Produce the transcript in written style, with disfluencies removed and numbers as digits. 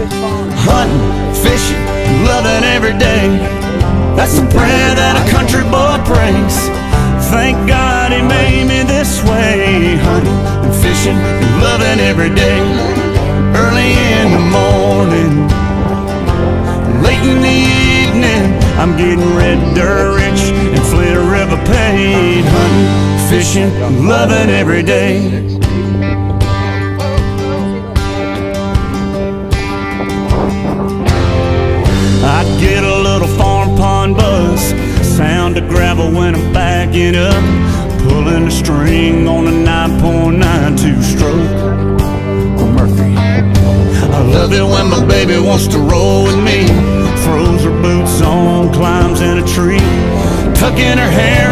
Hunting, fishing, loving every day. That's the prayer that a country boy prays. Thank God he made me this way. Hunting and fishing and loving every day. Early in the morning, late in the evening, I'm getting red dirt rich and Flint River paid. Hunting, fishing, loving every day. I get a little farm pond buzz, sound of gravel when I'm backing up, pulling the string on a 9.92 stroke Mercury. I love it when my baby wants to roll with me, throws her boots on, climbs in a tree, tucking her hair